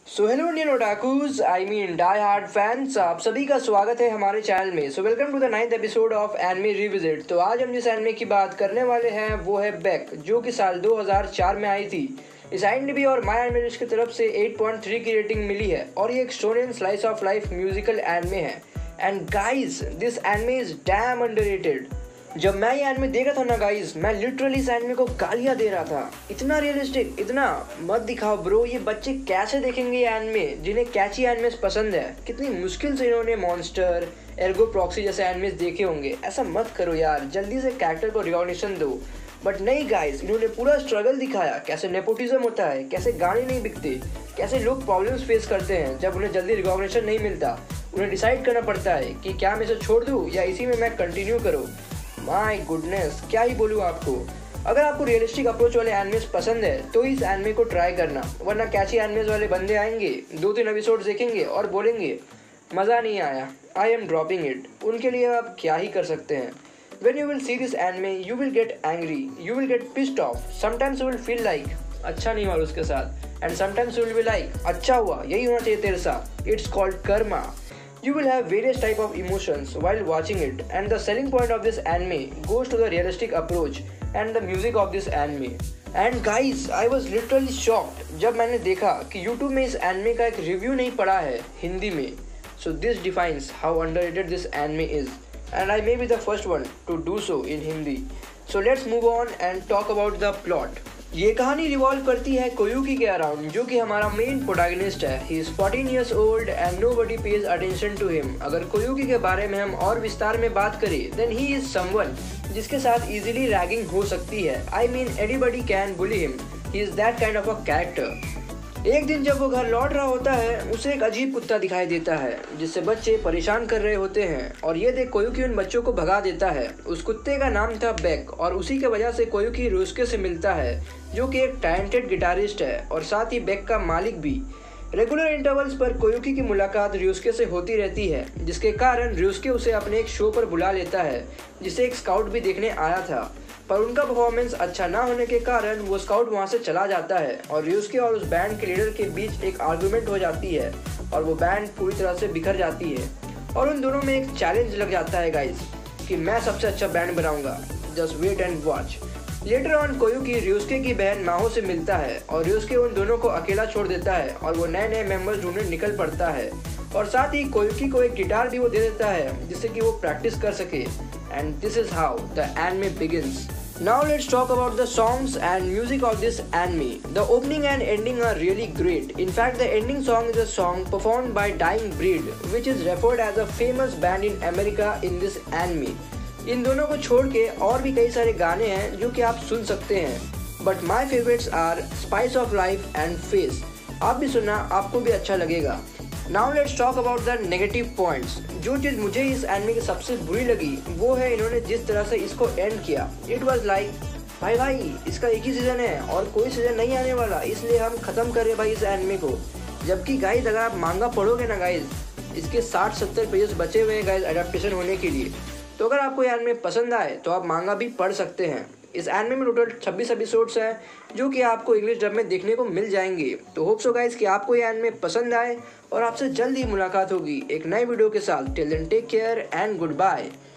So hello Indian otakus I mean die hard fans, आप सभी का स्वागत है हमारे चैनल में। So welcome to the 9th episode of anime revisit. तो आज हम जिस एनिमे की बात करने वाले हैं वो है बेक, जो कि साल 2004 में आई थी। इस IMDb और माई एनिमे की तरफ से 8.3 की रेटिंग मिली है और ये एक shonen slice of life musical anime है। And guys, this anime is damn underrated. जब मैं ये एनिमे देखा था ना गाइस, मैं लिटरली इस एनिमे को गालियां दे रहा था। इतना रियलिस्टिक, इतना मत दिखाओ ब्रो। ये बच्चे कैसे देखेंगे ये एनिमे जिन्हें कैची एनिमेस पसंद है। कितनी मुश्किल से इन्होंने मॉन्स्टर, एर्गो प्रॉक्सी जैसे एनिमेस देखे होंगे। ऐसा मत करो यार, जल्दी से कैरेक्टर को रिकॉग्निशन दो। बट नहीं गाइस, इन्होंने पूरा स्ट्रगल दिखाया, कैसे नेपोटिज्म होता है, कैसे गाने नहीं बिकते, कैसे लोग प्रॉब्लम्स फेस करते हैं जब उन्हें जल्दी रिकॉग्निशन नहीं मिलता। उन्हें डिसाइड करना पड़ता है कि क्या मैं इसे छोड़ दूँ या इसी में मैं कंटिन्यू करूँ। माय गुडनेस, क्या ही बोलूँ आपको। अगर आपको रियलिस्टिक अप्रोच वाले एनिमेस पसंद है तो इस एनिमे को ट्राई करना, वरना कैची एनिमेस वाले बंदे आएंगे, 2-3 एपिसोड देखेंगे और बोलेंगे मज़ा नहीं आया, आई एम ड्रॉपिंग इट। उनके लिए आप क्या ही कर सकते हैं। When you will see this anime, you will get angry, you will get pissed off. Sometimes you will feel like अच्छा नहीं हुआ उसके साथ, and sometimes you will be like अच्छा हुआ, यही होना चाहिए तेरे साथ। It's called karma. You will have various type of emotions while watching it, and the selling point of this anime goes to the realistic approach and the music of this anime. And guys, I was literally shocked जब मैंने देखा कि YouTube में इस anime का एक review नहीं पड़ा है हिंदी में। So this defines how underrated this anime is, and I may be the first one to do so in Hindi. So let's move on and talk about the plot. ये कहानी revolve करती है कोयुकी के around, जो कि हमारा main protagonist है। He is 14 years old and nobody pays attention to him. अगर कोयुकी के बारे में हम और विस्तार में बात करें, then he is someone जिसके साथ इजीली रैगिंग हो सकती है। I mean anybody can bully him. He is that kind of a character. एक दिन जब वो घर लौट रहा होता है, उसे एक अजीब कुत्ता दिखाई देता है जिससे बच्चे परेशान कर रहे होते हैं, और ये देख कोयुकी उन बच्चों को भगा देता है। उस कुत्ते का नाम था बेक, और उसी के वजह से कोयुकी रुस्के से मिलता है, जो कि एक टैलेंटेड गिटारिस्ट है और साथ ही बेक का मालिक भी। रेगुलर इंटरवल्स पर कोयुकी की मुलाकात रियुस्के से होती रहती है, जिसके कारण रियुस्के उसे अपने एक शो पर बुला लेता है जिसे एक स्काउट भी देखने आया था। पर उनका परफॉर्मेंस अच्छा ना होने के कारण वो स्काउट वहाँ से चला जाता है और रियुस्के और उस बैंड के लीडर के बीच एक आर्गुमेंट हो जाती है और वो बैंड पूरी तरह से बिखर जाती है। और उन दोनों में एक चैलेंज लग जाता है गाइस कि मैं सबसे अच्छा बैंड बनाऊंगा, just wait and watch. Later on Koyuki Ryusuke की बहन माहो से मिलता है और रियुस्के उन दोनों को अकेला छोड़ देता है और वो नए नए मेंबर्स ढूंढने निकल पड़ता है, और साथ ही कोयुकी को एक गिटार भी वो दे देता है जिससे कि वो प्रैक्टिस कर सके। And this is how the anime begins. Now let's talk about the songs and music of this anime. The opening and ending are really great. In fact, the ending song is a song performed by Dying Breed, which is referred as a famous band in America in this anime. इन दोनों को छोड़ के और भी कई सारे गाने हैं जो कि आप सुन सकते हैं, but my favorites are Spice of Life and Face. आप भी सुनना, आपको भी अच्छा लगेगा. Now let's talk about the negative points. जो चीज़ मुझे इस एनिमे की सबसे बुरी लगी वो है इन्होंने जिस तरह से इसको एंड किया. It was like भाई इसका एक ही सीज़न है और कोई सीज़न नहीं आने वाला, इसलिए हम ख़त्म कर रहे भाई इस एनिमे को. जबकि गाइस अगर आप मांगा पढ़ोगे ना गाइस, इसके 60-70 पेजेस बचे हुए हैं गाइस एडेप्टेशन होने के लिए. तो अगर आपको ये एनिमे पसंद आए तो आप मांगा भी पढ़ सकते हैं. इस एनिमे में टोटल 26 एपिसोड्स हैं जो कि आपको इंग्लिश डब में देखने को मिल जाएंगे. तो होप सो गाइस कि आपको ये एनिमे पसंद आए और आपसे जल्द ही मुलाकात होगी एक नए वीडियो के साथ. Till then take care and good bye.